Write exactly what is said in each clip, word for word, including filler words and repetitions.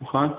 Vai,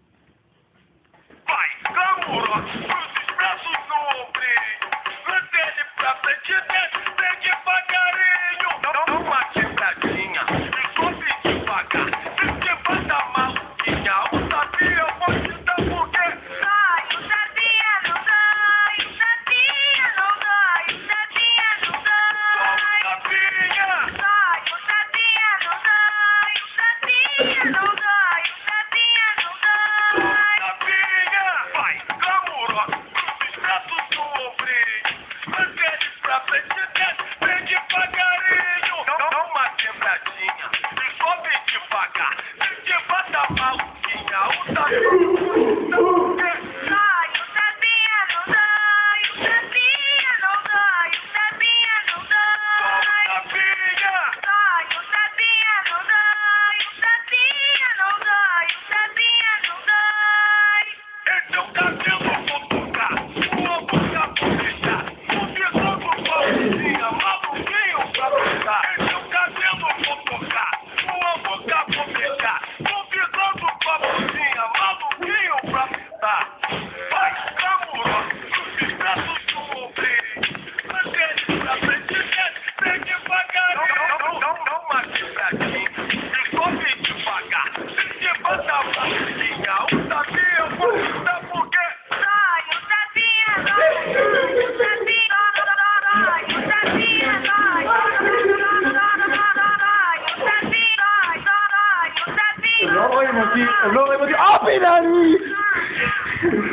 Camuro, os braços no ombrinho, antene pra frente, desce, vem devagarinho. Não, não uma quebradinha, e sobe devagar, se te vai dar maluquinha, o sabia, eu vou te dar porque... Dói, o sabia não dói, o sabia não dói, o sabia não dói. Sabia! Dói, o sabia não dói, o sabia não dói, o sabia não dói. Sabia! Vai, Camuro, os braços no ombrinho, antene pra frente, desce, vem devagarinho. Não, não uma quebradinha, e sobe devagar, se te vai dar maluquinha, o sabia, eu vou te dar porque... Dói, o sabia não dói, o sabia não dói, o sabia não dói. Sabia! Dói, o sabia não dói, o sabia não dói, o sabia não dói. Esse é o cabelo vou tocar, sua boca vou deixar, o visor do pauzinha, maluquinho pra pintar. Esse é o cabelo vou tocar, sua boca vou deixar, o visor do pauzinha, maluquinho pra pintar. Vai, Camuro, os braços no ombrinho, antene pra frente, desce, vem devagarinho. Não, não, não, não, uma quebradinha, e sobe devagar, se te vai dar maluquinha, o sabia, eu vou te dar porque... Dói, o sabia dói, o sabia dói, o sabia dói, o sabia dói, o sabia no, emoji, no, emoji, ¡ah, Pinari!